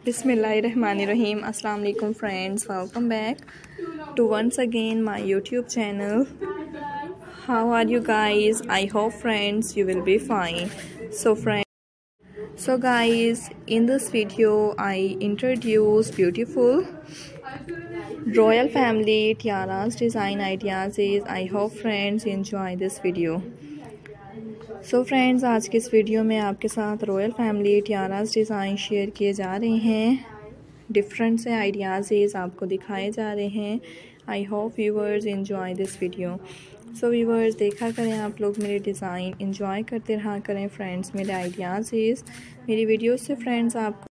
Bismillahirrahmanirrahim. Assalamu alaikum friends. Welcome back to once again my YouTube channel. How are you guys? I hope friends you will be fine. So guys, in this video I introduce beautiful royal family tiaras design ideas. I hope friends enjoy this video. So friends, आज के इस video में आपके साथ royal family tiaras design share किए जा रहे हैं। डिफरेंट से आइडियाज़ आपको दिखाए जा रहे हैं। I hope viewers enjoy this video. So viewers, देखा करें आप लोग मेरे डिज़ाइन, एंजॉय करते रहा करें फ्रेंड्स मेरे आइडियाज़। मेरी वीडियो से फ्रेंड्स आपको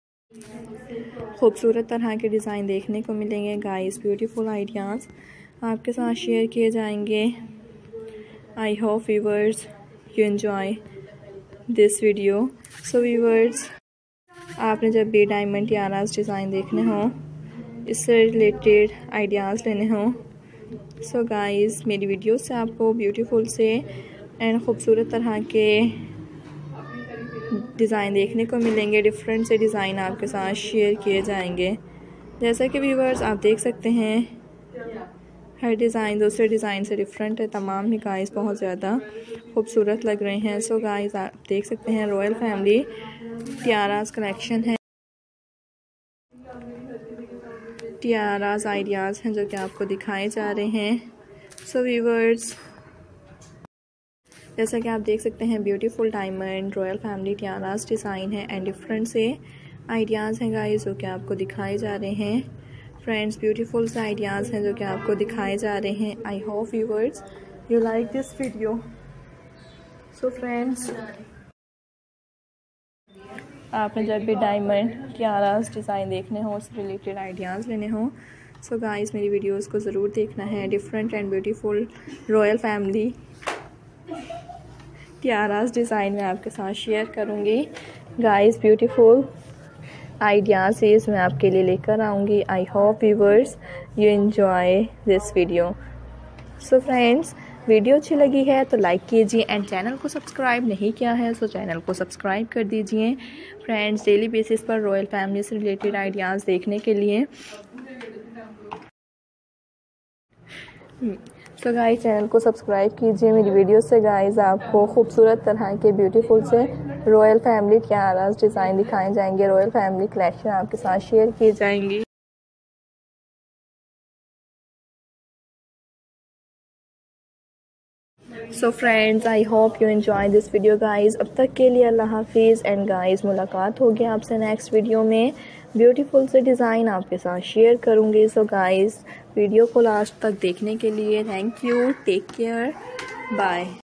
खूबसूरत तरह के डिज़ाइन देखने को मिलेंगे। गाइस, ब्यूटीफुल आइडियाज़ आपके साथ शेयर किए जाएंगे। I hope viewers you enjoy this video. So viewers, आपने जब भी डायमंड टियारास डिज़ाइन देखने हो, इससे रिलेटेड आइडियाज़ लेने हो, सो गाइस मेरी वीडियो से आपको ब्यूटीफुल से एंड ख़ूबसूरत तरह के डिज़ाइन देखने को मिलेंगे। डिफरेंट से डिज़ाइन आपके साथ शेयर किए जाएंगे। जैसा कि व्यूवर्स आप देख सकते हैं, हर डिज़ाइन दूसरे डिज़ाइन से डिफरेंट है। तमाम ही गाइस बहुत ज़्यादा खूबसूरत लग रहे हैं। सो गाइस आप देख सकते हैं रॉयल फैमिली टियारास कलेक्शन है। टियारास आइडियाज़ हैं जो कि आपको दिखाए जा रहे हैं। सो व्यूवर्स, जैसा कि आप देख सकते हैं beautiful diamond royal family tiaras design है एंड डिफरेंट से आइडियाज़ हैं गाइस जो कि आपको दिखाए जा रहे हैं। फ्रेंड्स, ब्यूटीफुल से आइडियाज़ हैं जो कि आपको दिखाए जा रहे हैं। I hope viewers you like this video. So friends, आपने जब भी डायमंड टियारास डिज़ाइन देखने हो, उससे रिलेटेड आइडियाज़ लेने हो, सो गाइस मेरी वीडियोस को ज़रूर देखना है। Different and beautiful royal family tiaras design में आपके साथ शेयर करूँगी। गाइस, ब्यूटीफुल आइडियाज़ मैं आपके लिए लेकर आऊँगी। I hope viewers you enjoy this video. So friends, video अच्छी लगी है तो लाइक कीजिए एंड चैनल को सब्सक्राइब नहीं किया है तो चैनल को सब्सक्राइब कर दीजिए फ्रेंड्स, डेली बेसिस पर रॉयल फैमिली से रिलेटेड आइडियाज़ देखने के लिए। तो गाइस, चैनल को सब्सक्राइब कीजिए। मेरी वीडियो से गाइस आपको खूबसूरत तरह के ब्यूटीफुल से रॉयल फैमिली टियारास डिज़ाइन दिखाए जाएंगे। रॉयल फैमिली कलेक्शन आपके साथ शेयर की जाएंगी। So friends, I hope you enjoy this video guys. अब तक के लिए अल्लाह हाफिज़ एंड गाइस मुलाकात होगी आपसे नेक्स्ट वीडियो में। ब्यूटीफुल से डिज़ाइन आपके साथ शेयर करूँगी। सो गाइस, वीडियो को लास्ट तक देखने के लिए thank you. Take care, bye.